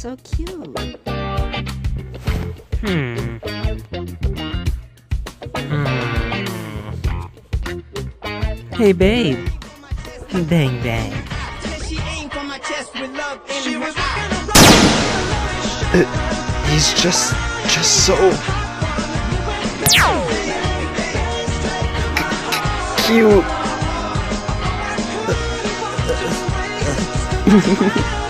so cute. Hey babe. Bang bang. He's just so cute.